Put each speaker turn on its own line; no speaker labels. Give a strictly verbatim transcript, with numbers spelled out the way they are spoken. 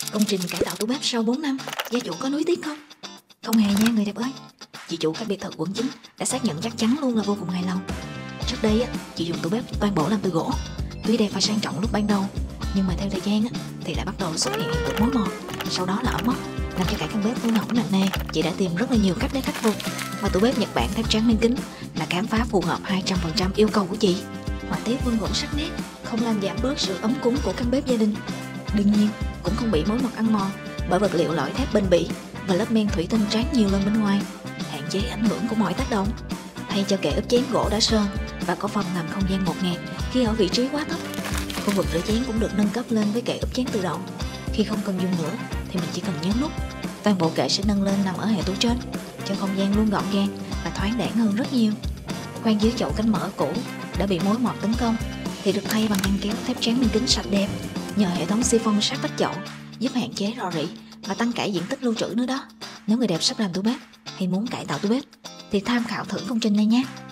Công trình cải tạo tủ bếp sau bốn năm, gia chủ có nuối tiếc không? Không hề nha người đẹp ơi. Chị chủ các biệt thự quận chín đã xác nhận chắc chắn luôn là vô cùng hài lòng. Trước đây á, chị dùng tủ bếp toàn bộ làm từ gỗ, tuy đẹp và sang trọng lúc ban đầu, nhưng mà theo thời gian á, thì lại bắt đầu xuất hiện hiện tượng mối mọt, sau đó là ẩm mốc, làm cho cả căn bếp hư hỏng nặng nề. Chị đã tìm rất là nhiều cách để khắc phục, và tủ bếp Nhật Bản thép trắng miếng kính là khám phá phù hợp hai trăm phần trăm yêu cầu của chị. Họa tiết vân gỗ sắc nét không làm giảm bớt sự ấm cúng của căn bếp gia đình. Đương nhiên cũng không bị mối mọt ăn mòn bởi vật liệu lõi thép bền bỉ và lớp men thủy tinh tráng nhiều lên bên ngoài, hạn chế ảnh hưởng của mọi tác động. Thay cho kệ ốp chén gỗ đã sơn và có phần làm không gian ngột ngạt khi ở vị trí quá thấp. Khu vực rửa chén cũng được nâng cấp lên với kệ ốp chén tự động. Khi không cần dùng nữa thì mình chỉ cần nhấn nút, toàn bộ kệ sẽ nâng lên nằm ở hệ tủ trên, cho không gian luôn gọn gàng và thoáng đãng hơn rất nhiều. Khoang dưới chậu cánh mở cũ đã bị mối mọt tấn công thì được thay bằng ngăn kéo thép trắng miếng kính sạch đẹp. Nhờ hệ thống siphon sát vách chậu giúp hạn chế rò rỉ và tăng cả diện tích lưu trữ nữa đó. Nếu người đẹp sắp làm tủ bếp hay muốn cải tạo tủ bếp thì tham khảo thử công trình này nhé.